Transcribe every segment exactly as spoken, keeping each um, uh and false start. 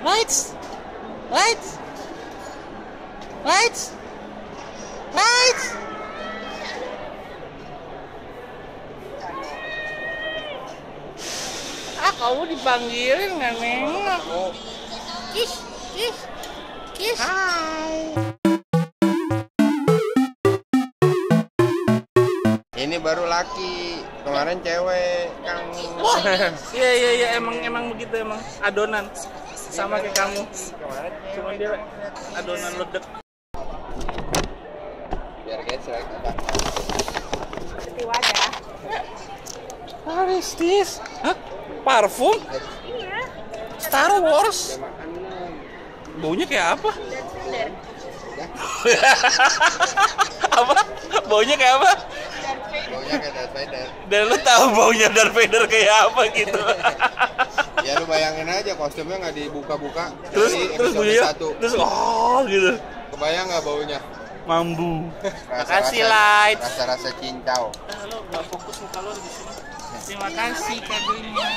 Lights, lights, lights, lights. Ah, kamu dipanggilin nggak nengok? Kiss, kiss, kiss. Hai. Ini baru laki, kemarin cewek, Kang. Wah, iya iya iya emang emang begitu emang adonan sama kayak kamu. Kemarin Cuma dia adonan ledek. Biar gesek. Seperti wadah. What is this? Hah? Parfum? Iya. Star Wars? Makan belum? Baunya kayak apa? Dan Vader. Apa? Baunya kayak apa? Baunya kayak Darth Vader. Dan lu tahu baunya Darth Vader kayak apa gitu? Ya lu bayangin aja kostumnya nggak dibuka-buka. Terus dari terus episode bunyinya, satu. terus oh gitu. Kebayang nggak baunya? Mambu. Rasa-rasa- Makasih Light. Rasa-rasa cincau. Halo, nggak fokus muka lu di sini. Terima kasih kadonya.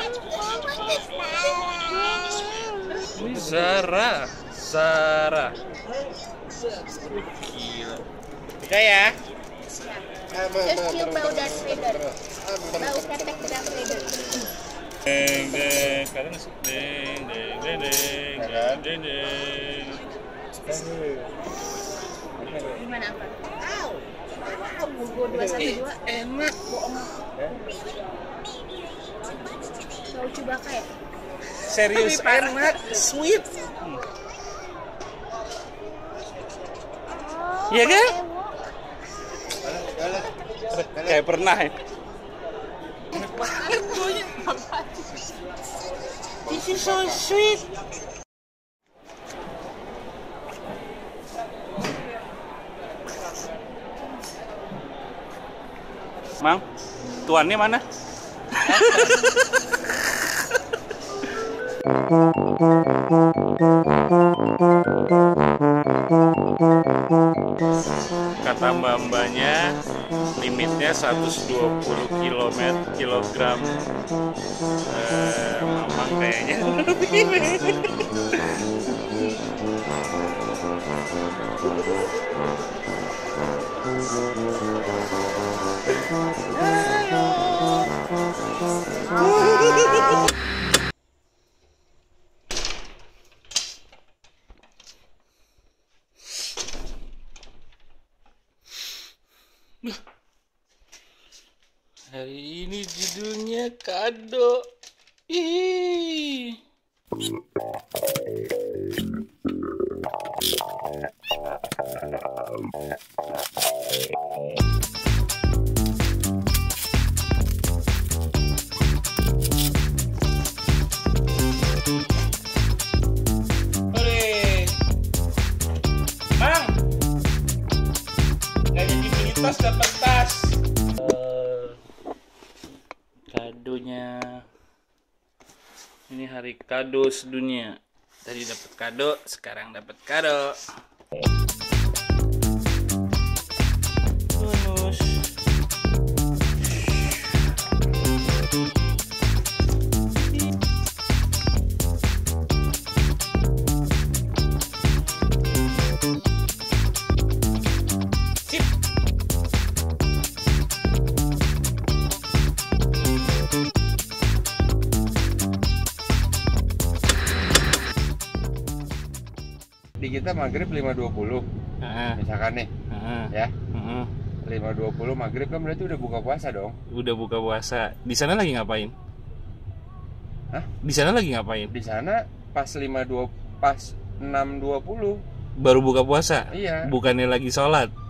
Ini Zara, Zara. Gila. Oke ya. Terus cium bau Darth Vader. Bau ketek Darth Vader. Deng deng, sekarang sih deng deng deng deng deng deng deng. Gimana apa? Gue dua satu dua. Enak. Bau Chewbacca ya? Serius enak, sweet. Iya kan? Kayak pernah ya. Enak banget baunya. This is so sweet. Mang, tuannya mana? Kata mbak-mbaknya limitnya seratus dua puluh kilogram. Eh, mamang kayaknya hari ini judulnya kado. Ih. Hore. Mang. Gak jadi beli tas dapat tas. Kadonya ini hari kado sedunia. Tadi dapat kado, sekarang dapat kado. Bonus. Sip. Di kita maghrib lima dua puluh. Heeh. Misalkan nih, Heeh. ya. Heeh. lima dua puluh maghrib kan berarti udah buka puasa dong. Udah buka puasa. Di sana lagi ngapain? Hah? Di sana lagi ngapain? Di sana pas lima dua pas enam dua puluh. Baru buka puasa? Iya. Bukannya lagi sholat?